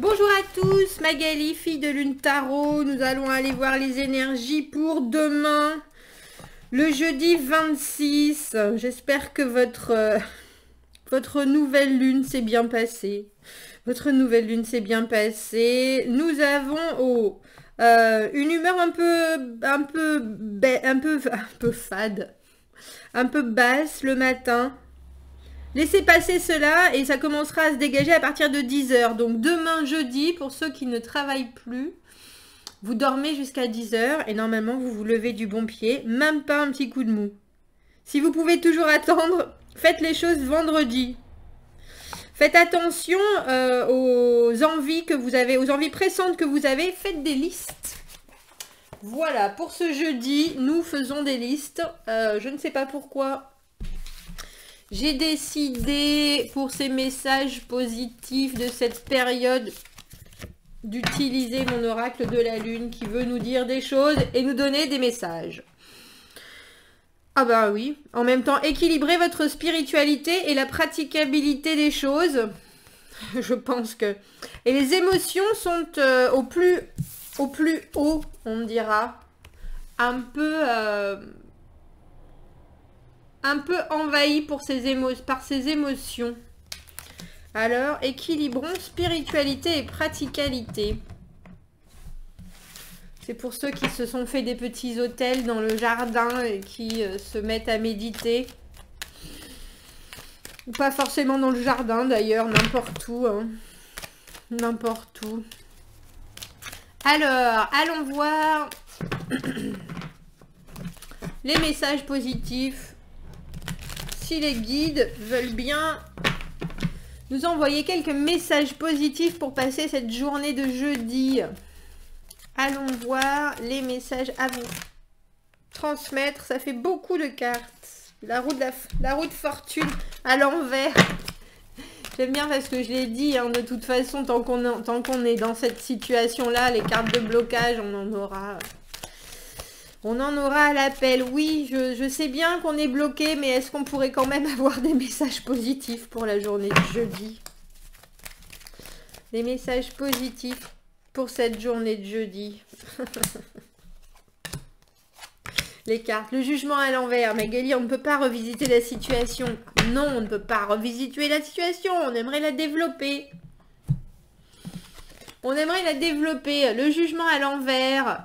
Bonjour à tous, Magali, fille de Lune Tarot. Nous allons aller voir les énergies pour demain, le jeudi 26. J'espère que votre nouvelle lune s'est bien passée. Votre nouvelle lune s'est bien passée. Nous avons une humeur un peu fade, un peu basse le matin. Laissez passer cela et ça commencera à se dégager à partir de 10 h. Donc demain jeudi, pour ceux qui ne travaillent plus, vous dormez jusqu'à 10 h et normalement vous vous levez du bon pied, même pas un petit coup de mou. Si vous pouvez toujours attendre, faites les choses vendredi. Faites attention aux envies que vous avez, aux envies pressantes que vous avez, faites des listes. Voilà, pour ce jeudi, nous faisons des listes. Je ne sais pas pourquoi. J'ai décidé, pour ces messages positifs de cette période, d'utiliser mon oracle de la lune qui veut nous dire des choses et nous donner des messages. Ah bah oui, en même temps, équilibrer votre spiritualité et la praticabilité des choses. Je pense que... Et les émotions sont au plus haut, on me dira. Un peu envahi par ces émotions. Alors, équilibrons spiritualité et praticalité. C'est pour ceux qui se sont fait des petits hôtels dans le jardin et qui se mettent à méditer. Ou pas forcément dans le jardin d'ailleurs, n'importe où. Hein. N'importe où. Alors, allons voir les messages positifs. Si les guides veulent bien nous envoyer quelques messages positifs pour passer cette journée de jeudi. Allons voir les messages à vous transmettre. Ça fait beaucoup de cartes. La roue de fortune à l'envers. J'aime bien parce que je l'ai dit, hein, de toute façon, tant qu'on est dans cette situation-là, les cartes de blocage, on en aura... On en aura à l'appel. Oui, je sais bien qu'on est bloqué, mais est-ce qu'on pourrait quand même avoir des messages positifs pour la journée de jeudi? Des messages positifs pour cette journée de jeudi. Les cartes. Le jugement à l'envers. Magali, on ne peut pas revisiter la situation. Non, on ne peut pas revisiter la situation. On aimerait la développer. On aimerait la développer. Le jugement à l'envers.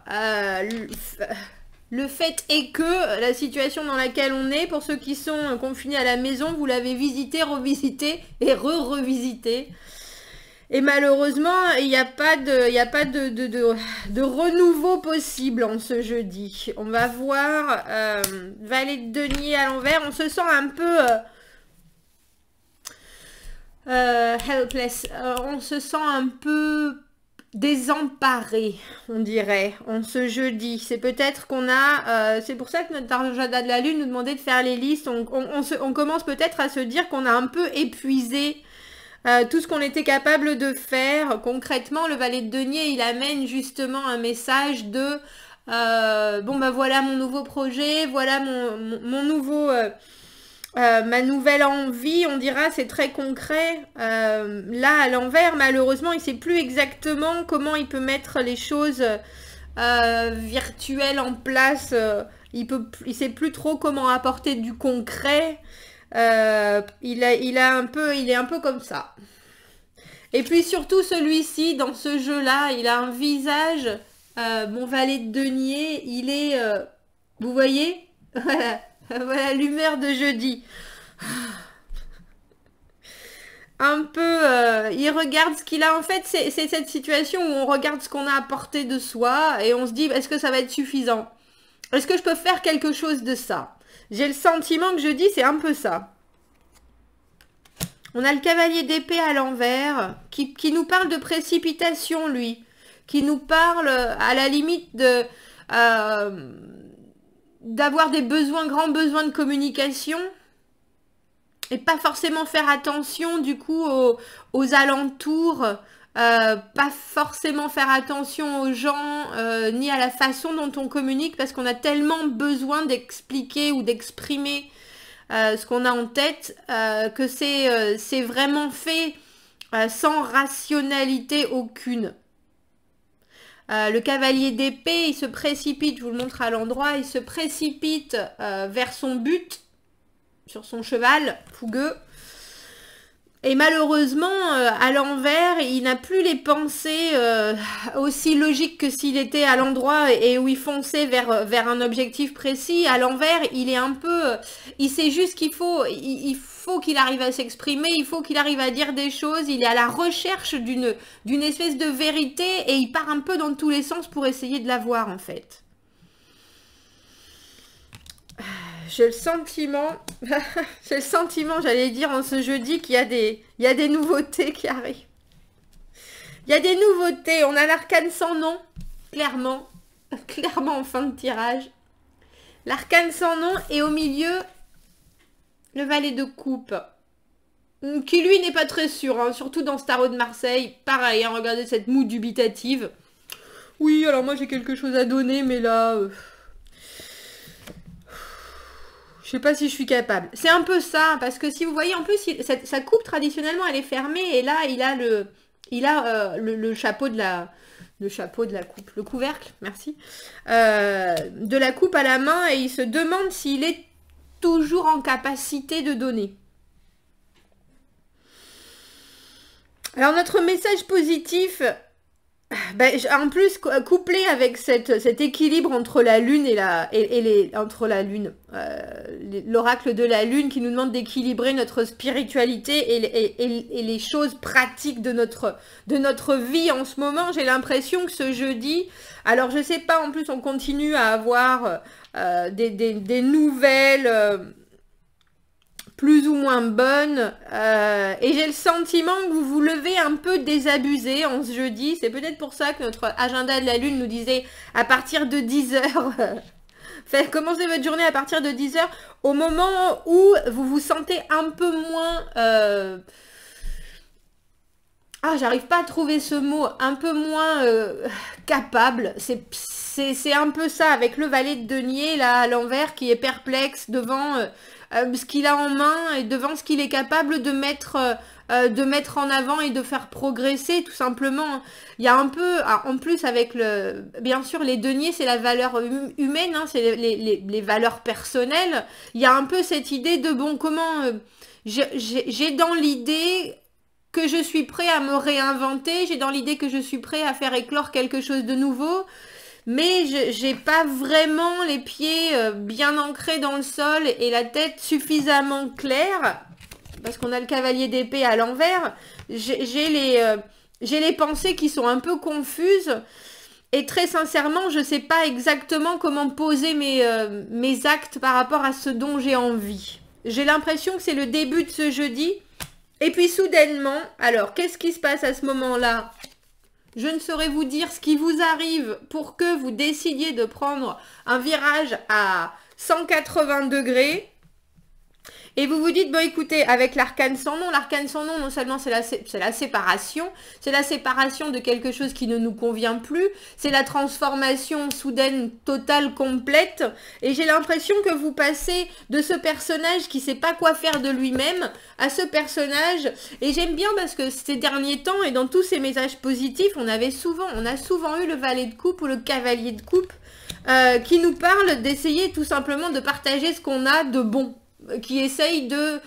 Le fait est que la situation dans laquelle on est, pour ceux qui sont confinés à la maison, vous l'avez visité, revisité et revisité. Et malheureusement, il n'y a pas de renouveau possible en ce jeudi. On va voir Valet de denier à l'envers. On se sent un peu helpless. On se sent un peu... désemparé, on dirait, en ce jeudi. C'est peut-être qu'on a... c'est pour ça que notre agenda de la lune nous demandait de faire les listes. On commence peut-être à se dire qu'on a un peu épuisé tout ce qu'on était capable de faire. Concrètement, le valet de denier, il amène justement un message de... bon, bah voilà mon nouveau projet, voilà mon nouveau... ma nouvelle envie, on dira, c'est très concret. Là, à l'envers, malheureusement, il ne sait plus exactement comment il peut mettre les choses virtuelles en place. Il ne sait plus trop comment apporter du concret. Il est un peu comme ça. Et puis surtout, celui-ci, dans ce jeu-là, il a un visage. Mon valet de denier, il est... vous voyez? Voilà. Voilà l'humeur de jeudi. Un peu, il regarde ce qu'il a. En fait, c'est cette situation où on regarde ce qu'on a à portée de soi et on se dit, est-ce que ça va être suffisant? Est-ce que je peux faire quelque chose de ça? J'ai le sentiment que jeudi, c'est un peu ça. On a le cavalier d'épée à l'envers qui nous parle de précipitation, lui. Qui nous parle à la limite de... d'avoir des besoins, grands besoins de communication et pas forcément faire attention du coup aux alentours, pas forcément faire attention aux gens ni à la façon dont on communique parce qu'on a tellement besoin d'expliquer ou d'exprimer ce qu'on a en tête que c'est vraiment fait sans rationalité aucune. Le cavalier d'épée, il se précipite, je vous le montre à l'endroit, il se précipite vers son but, sur son cheval, fougueux. Et malheureusement, à l'envers, il n'a plus les pensées aussi logiques que s'il était à l'endroit et où il fonçait vers un objectif précis. À l'envers, il est un peu... il sait juste qu'il faut... Il faut qu'il arrive à s'exprimer, il faut qu'il arrive à dire des choses. Il est à la recherche d'une espèce de vérité et il part un peu dans tous les sens pour essayer de la voir, en fait. J'ai le sentiment, j'allais dire en ce jeudi qu'il y a des nouveautés qui arrivent. Il y a des nouveautés. On a l'arcane sans nom, clairement en fin de tirage. L'arcane sans nom et au milieu, le valet de coupe. Qui lui n'est pas très sûr, hein, surtout dans ce tarot de Marseille. Pareil, hein, regardez cette moue dubitative. Oui, alors moi j'ai quelque chose à donner, mais là... je sais pas si je suis capable. C'est un peu ça, parce que si vous voyez, en plus, sa coupe, traditionnellement, elle est fermée. Et là, il a le chapeau de la... Le chapeau de la coupe. Le couvercle, merci. De la coupe à la main. Et il se demande s'il est toujours en capacité de donner. Alors, notre message positif... Ben, en plus, couplé avec cet équilibre entre la lune l'oracle de la lune qui nous demande d'équilibrer notre spiritualité et les choses pratiques de notre vie en ce moment, j'ai l'impression que ce jeudi, alors je sais pas, en plus on continue à avoir des nouvelles... plus ou moins bonne, et j'ai le sentiment que vous vous levez un peu désabusé en ce jeudi. C'est peut-être pour ça que notre agenda de la lune nous disait à partir de 10h, commencez votre journée à partir de 10h, au moment où vous vous sentez un peu moins... j'arrive pas à trouver ce mot, un peu moins capable. C'est un peu ça, avec le valet de denier là à l'envers qui est perplexe devant ce qu'il a en main et devant ce qu'il est capable de mettre en avant et de faire progresser tout simplement. Il y a un peu, en plus avec bien sûr les deniers c'est la valeur humaine, hein, c'est les valeurs personnelles. Il y a un peu cette idée de bon comment j'ai dans l'idée que je suis prêt à me réinventer, j'ai dans l'idée que je suis prêt à faire éclore quelque chose de nouveau, mais j'ai pas vraiment les pieds bien ancrés dans le sol et la tête suffisamment claire, parce qu'on a le cavalier d'épée à l'envers, j'ai les pensées qui sont un peu confuses, et très sincèrement, je sais pas exactement comment poser mes actes par rapport à ce dont j'ai envie. J'ai l'impression que c'est le début de ce jeudi. Et puis soudainement, alors qu'est-ce qui se passe à ce moment-là? Je ne saurais vous dire ce qui vous arrive pour que vous décidiez de prendre un virage à 180 degrés. Et vous vous dites, bon écoutez, avec l'arcane sans nom, non seulement c'est la séparation, c'est la séparation de quelque chose qui ne nous convient plus, c'est la transformation soudaine, totale, complète, et j'ai l'impression que vous passez de ce personnage qui sait pas quoi faire de lui-même à ce personnage, et j'aime bien parce que ces derniers temps, et dans tous ces messages positifs, on a souvent eu le valet de coupe ou le cavalier de coupe, qui nous parle d'essayer tout simplement de partager ce qu'on a de bon, qui essaye de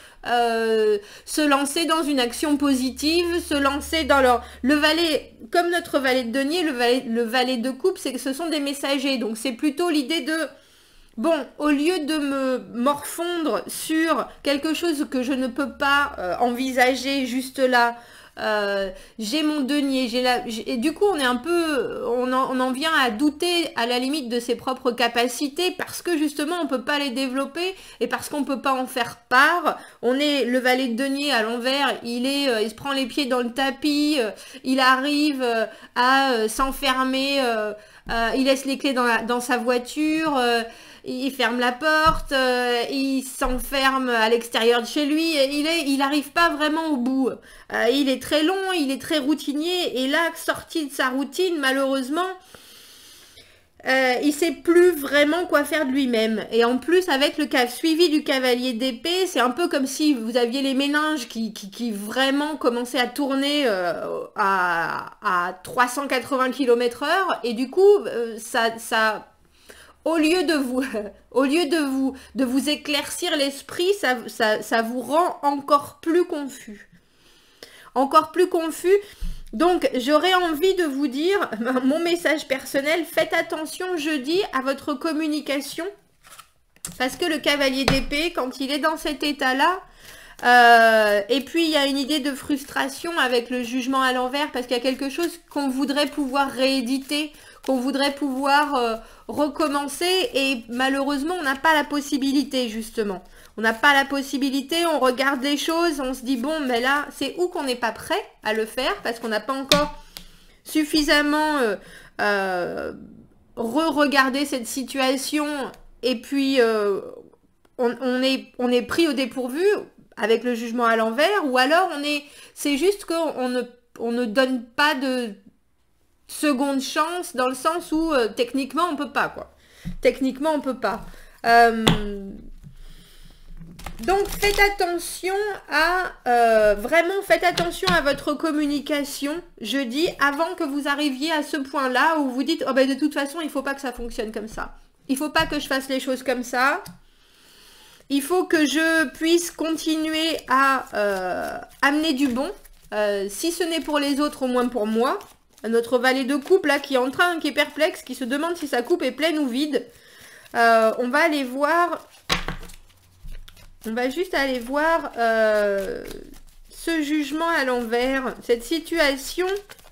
se lancer dans une action positive, se lancer dans le valet, comme notre valet de denier, le valet de coupe, c'est que ce sont des messagers, donc c'est plutôt l'idée de, bon, au lieu de me morfondre sur quelque chose que je ne peux pas envisager juste là, j'ai mon denier, et du coup on est un peu, on en vient à douter à la limite de ses propres capacités parce que justement on peut pas les développer et parce qu'on peut pas en faire part. On est le valet de denier à l'envers, il se prend les pieds dans le tapis, il arrive à s'enfermer, il laisse les clés dans sa voiture, il ferme la porte, il s'enferme à l'extérieur de chez lui, il n'arrive pas vraiment au bout. Il est très long, il est très routinier, et là, sorti de sa routine, malheureusement, il sait plus vraiment quoi faire de lui-même. Et en plus, avec le suivi du cavalier d'épée, c'est un peu comme si vous aviez les méninges qui vraiment commençaient à tourner à 380 km/h. Et du coup, au lieu de vous, de vous éclaircir l'esprit, ça vous rend encore plus confus. Encore plus confus. Donc, j'aurais envie de vous dire, mon message personnel, faites attention jeudi à votre communication. Parce que le cavalier d'épée, quand il est dans cet état-là, et puis il y a une idée de frustration avec le jugement à l'envers, parce qu'il y a quelque chose qu'on voudrait pouvoir rééditer, qu'on voudrait pouvoir recommencer, et malheureusement, on n'a pas la possibilité, justement. On n'a pas la possibilité, on regarde les choses, on se dit, bon, mais là, c'est où qu'on n'est pas prêt à le faire, parce qu'on n'a pas encore suffisamment re-regardé cette situation, et puis on est pris au dépourvu avec le jugement à l'envers, ou alors c'est juste qu'on ne donne pas de seconde chance, dans le sens où techniquement, on peut pas, quoi. Techniquement, on peut pas. Donc, faites attention à... vraiment, faites attention à votre communication jeudi, avant que vous arriviez à ce point-là où vous dites, oh ben de toute façon, il ne faut pas que ça fonctionne comme ça. Il ne faut pas que je fasse les choses comme ça. Il faut que je puisse continuer à amener du bon. Si ce n'est pour les autres, au moins pour moi. Notre valet de coupe, là, qui est perplexe, qui se demande si sa coupe est pleine ou vide. On va aller voir... On va juste aller voir ce jugement à l'envers, cette situation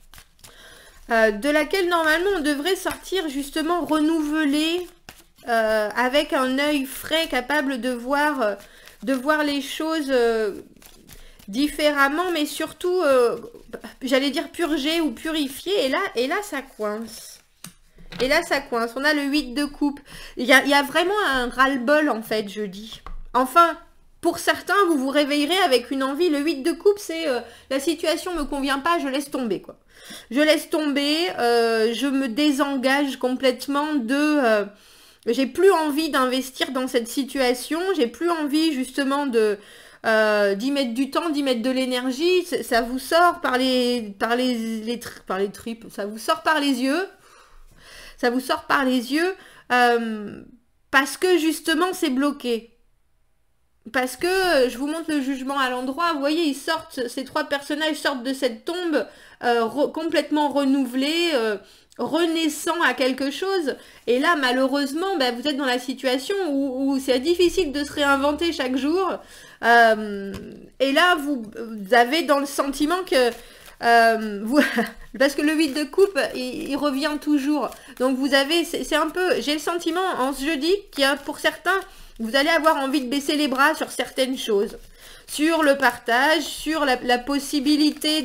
de laquelle normalement on devrait sortir justement renouvelé, avec un œil frais, capable de voir les choses différemment, mais surtout, j'allais dire purgé ou purifié, et là ça coince. Et là ça coince, on a le 8 de coupe. Il y a vraiment un ras-le-bol en fait jeudi. Enfin, pour certains, vous vous réveillerez avec une envie. Le 8 de coupe, c'est la situation ne me convient pas, je laisse tomber, quoi. Je laisse tomber, je me désengage complètement de... j'ai plus envie d'investir dans cette situation, j'ai plus envie justement d'y mettre du temps, d'y mettre de l'énergie. Ça vous sort par les tripes, ça vous sort par les yeux. Ça vous sort par les yeux parce que justement c'est bloqué. Parce que, je vous montre le jugement à l'endroit, vous voyez, ces trois personnages sortent de cette tombe complètement renouvelés, renaissant à quelque chose. Et là, malheureusement, ben, vous êtes dans la situation où c'est difficile de se réinventer chaque jour. Et là, vous avez dans le sentiment que... parce que le 8 de coupe, il revient toujours. Donc vous avez, c'est un peu... J'ai le sentiment, en ce jeudi, qu'il y a pour certains... Vous allez avoir envie de baisser les bras sur certaines choses. Sur le partage, sur la possibilité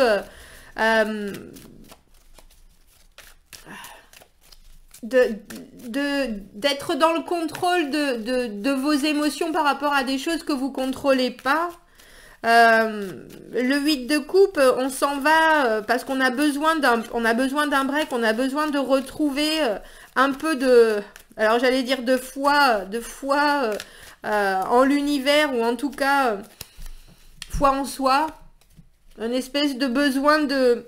d'être dans le contrôle de vos émotions par rapport à des choses que vous ne contrôlez pas. Le 8 de coupe, on s'en va parce qu'on a besoin d'un break, on a besoin de retrouver un peu de... Alors j'allais dire de foi en l'univers, ou en tout cas foi en soi, une espèce de besoin de...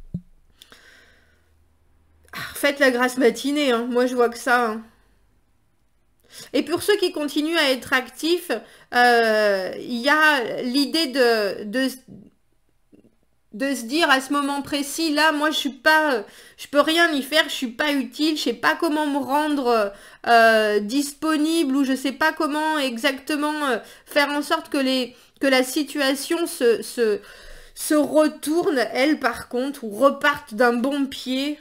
Faites la grasse matinée, hein. Moi je vois que ça. Hein. Et pour ceux qui continuent à être actifs, il y a l'idée de se dire à ce moment précis, là, moi, je peux rien y faire, je suis pas utile, je sais pas comment me rendre disponible, ou je sais pas comment exactement faire en sorte que la situation se retourne, elle, par contre, ou reparte d'un bon pied.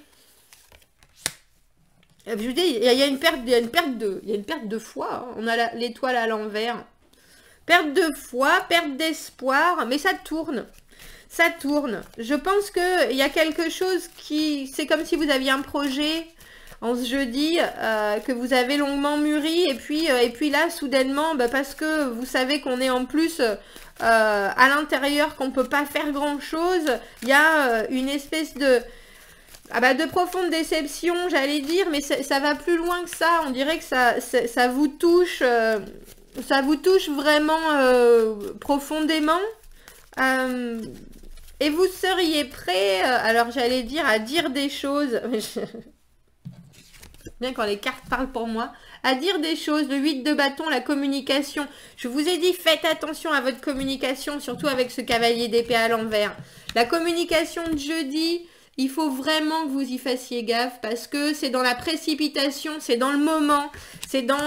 Je vous dis, il y a une perte de foi, hein. On a l'étoile à l'envers. Perte de foi, perte d'espoir, mais ça tourne. Ça tourne. Je pense qu'il y a quelque chose qui... C'est comme si vous aviez un projet en ce jeudi que vous avez longuement mûri. Et puis là, soudainement, bah, parce que vous savez qu'on est en plus à l'intérieur, qu'on ne peut pas faire grand-chose, il y a une espèce de... Ah bah de profondes déceptions, j'allais dire, mais ça va plus loin que ça. On dirait que ça vous touche, vraiment profondément. Et vous seriez prêt, alors j'allais dire, à dire des choses. Bien quand les cartes parlent pour moi. À dire des choses, le 8 de bâton, la communication. Je vous ai dit, faites attention à votre communication, surtout avec ce cavalier d'épée à l'envers. La communication de jeudi, il faut vraiment que vous y fassiez gaffe parce que c'est dans la précipitation, c'est dans le moment, c'est dans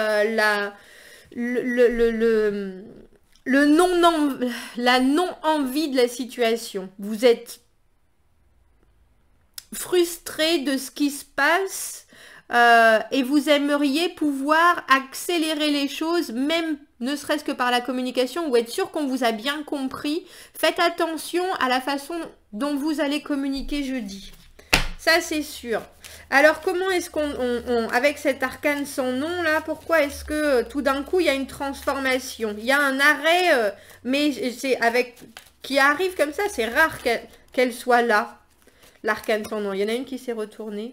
la non-envie de la situation. Vous êtes frustré de ce qui se passe. Et vous aimeriez pouvoir accélérer les choses, même ne serait-ce que par la communication, ou être sûr qu'on vous a bien compris. Faites attention à la façon dont vous allez communiquer jeudi. Ça, c'est sûr. Alors, comment est-ce qu'on, avec cet arcane sans nom, là, pourquoi est-ce que tout d'un coup, il y a une transformation? Il y a un arrêt, mais c'est avec qui arrive comme ça, c'est rare qu'elle soit là, l'arcane sans nom. Il y en a une qui s'est retournée.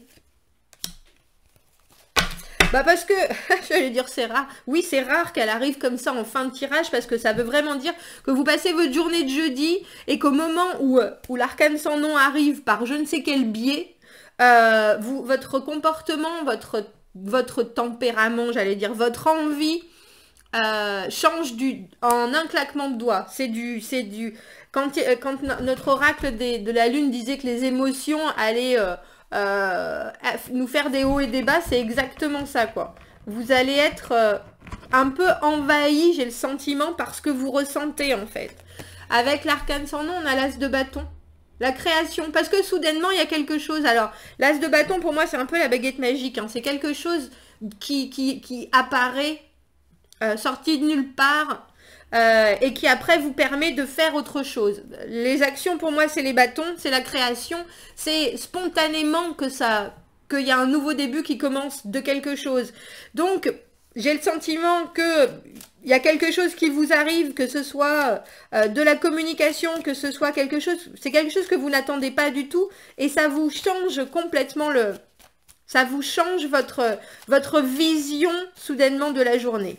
Bah parce que, j'allais dire c'est rare. Oui, c'est rare qu'elle arrive comme ça en fin de tirage parce que ça veut vraiment dire que vous passez votre journée de jeudi et qu'au moment où l'arcane sans nom arrive par je ne sais quel biais, votre comportement, votre tempérament, j'allais dire, votre envie change en un claquement de doigts. Quand notre oracle de la lune disait que les émotions allaient... nous faire des hauts et des bas, c'est exactement ça, quoi. Vous allez être un peu envahi, j'ai le sentiment, par ce que vous ressentez, en fait. Avec l'arcane sans nom, on a l'as de bâton. La création, parce que soudainement, il y a quelque chose. Alors, l'as de bâton, pour moi, c'est un peu la baguette magique. Hein. C'est quelque chose qui apparaît, sorti de nulle part, et qui après vous permet de faire autre chose. Les actions pour moi c'est les bâtons, c'est la création, c'est spontanément qu'il y a un nouveau début qui commence de quelque chose. Donc j'ai le sentiment que il y a quelque chose qui vous arrive, que ce soit de la communication, que ce soit quelque chose, c'est quelque chose que vous n'attendez pas du tout et ça vous change complètement ça vous change votre vision soudainement de la journée.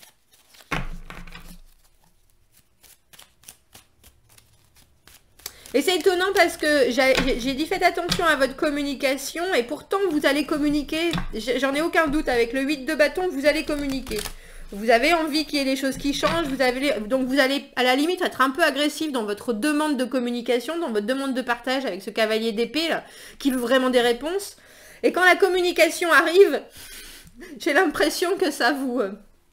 Et c'est étonnant parce que j'ai dit faites attention à votre communication et pourtant vous allez communiquer, j'en ai aucun doute, avec le 8 de bâton, vous allez communiquer. Vous avez envie qu'il y ait des choses qui changent, donc vous allez à la limite être un peu agressif dans votre demande de communication, dans votre demande de partage avec ce cavalier d'épée là, qui veut vraiment des réponses. Et quand la communication arrive, j'ai l'impression que ça vous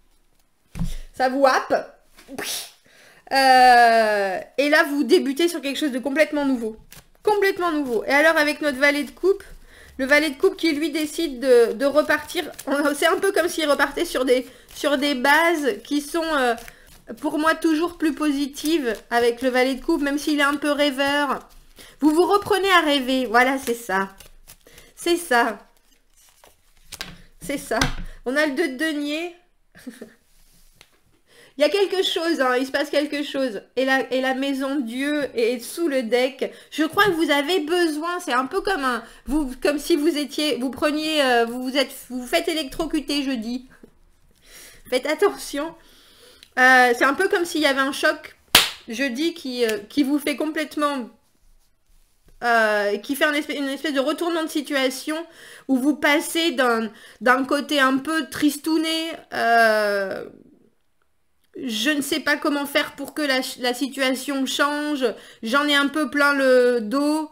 happe. Et là, vous débutez sur quelque chose de complètement nouveau. Complètement nouveau. Et alors, avec notre valet de coupe, le valet de coupe qui, lui, décide de repartir. C'est un peu comme s'il repartait sur des bases qui sont, pour moi, toujours plus positives avec le valet de coupe, même s'il est un peu rêveur. Vous vous reprenez à rêver. Voilà, c'est ça. C'est ça. C'est ça. On a le 2 de denier. Il y a quelque chose, hein, il se passe quelque chose. Et la maison de Dieu est sous le deck. Je crois que vous avez besoin, c'est un peu comme comme si vous faites électrocuter jeudi. Faites attention. C'est un peu comme s'il y avait un choc jeudi qui vous fait complètement... qui fait une espèce de retournement de situation où vous passez d'un côté un peu tristouné... je ne sais pas comment faire pour que la situation change. J'en ai un peu plein le dos.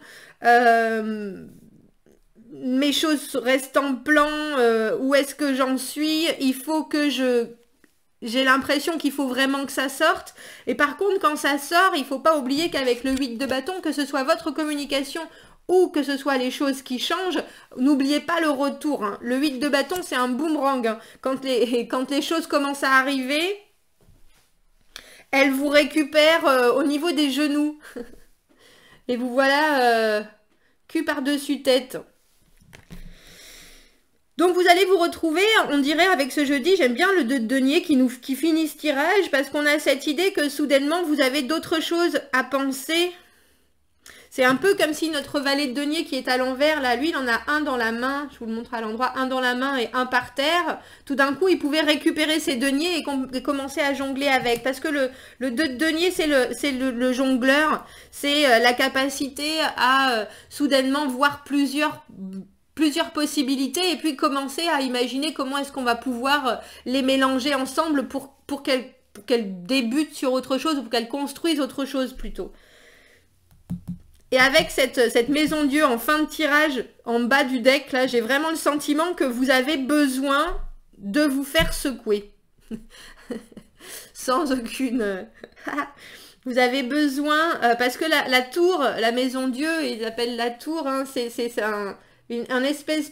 Mes choses restent en plan. Où est-ce que j'en suis? Il faut que j'ai l'impression qu'il faut vraiment que ça sorte. Et par contre, quand ça sort, il ne faut pas oublier qu'avec le 8 de bâton, que ce soit votre communication ou que ce soit les choses qui changent, n'oubliez pas le retour. Hein. Le 8 de bâton, c'est un boomerang. Hein. Quand les choses commencent à arriver... elle vous récupère au niveau des genoux. Et vous voilà cul par-dessus tête. Donc vous allez vous retrouver, on dirait avec ce jeudi, j'aime bien le 2 de denier qui finit ce tirage parce qu'on a cette idée que soudainement vous avez d'autres choses à penser. C'est un peu comme si notre valet de denier qui est à l'envers, là, lui, il en a un dans la main, je vous le montre à l'endroit, un dans la main et un par terre. Tout d'un coup, il pouvait récupérer ses deniers et commencer à jongler avec. Parce que le 2 de denier, c'est le jongleur. C'est la capacité à soudainement voir plusieurs possibilités et puis commencer à imaginer comment est-ce qu'on va pouvoir les mélanger ensemble pour qu'elles débutent sur autre chose ou pour qu'elles construisent autre chose plutôt. Et avec cette maison Dieu en fin de tirage, en bas du deck, là, j'ai vraiment le sentiment que vous avez besoin de vous faire secouer. Sans aucune... vous avez besoin... parce que la tour, la maison Dieu, ils appellent la tour, hein, c'est un espèce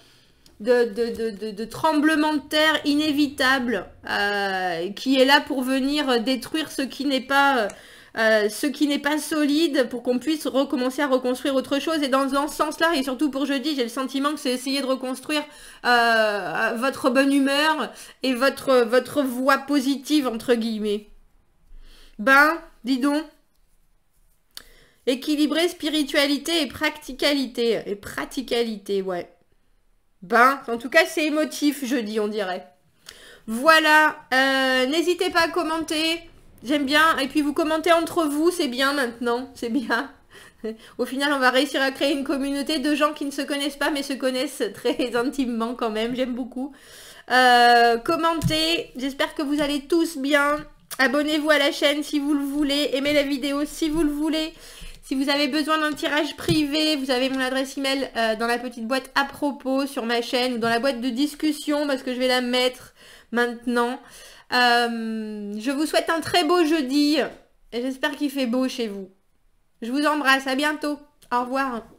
de tremblement de terre inévitable qui est là pour venir détruire ce qui n'est pas... solide pour qu'on puisse recommencer à reconstruire autre chose. Et dans ce sens-là, et surtout pour jeudi, j'ai le sentiment que c'est essayer de reconstruire votre bonne humeur et votre voix positive, entre guillemets. Ben, dis donc. Équilibrer spiritualité et practicalité. Et praticalité, ouais. Ben, en tout cas, c'est émotif jeudi, on dirait. Voilà. N'hésitez pas à commenter. J'aime bien. Et puis vous commentez entre vous, c'est bien maintenant. C'est bien. Au final, on va réussir à créer une communauté de gens qui ne se connaissent pas, mais se connaissent très intimement quand même. J'aime beaucoup. Commentez. J'espère que vous allez tous bien. Abonnez-vous à la chaîne si vous le voulez. Aimez la vidéo si vous le voulez. Si vous avez besoin d'un tirage privé, vous avez mon adresse email dans la petite boîte à propos sur ma chaîne ou dans la boîte de discussion parce que je vais la mettre maintenant. Je vous souhaite un très beau jeudi et j'espère qu'il fait beau chez vous. Je vous embrasse, à bientôt. Au revoir.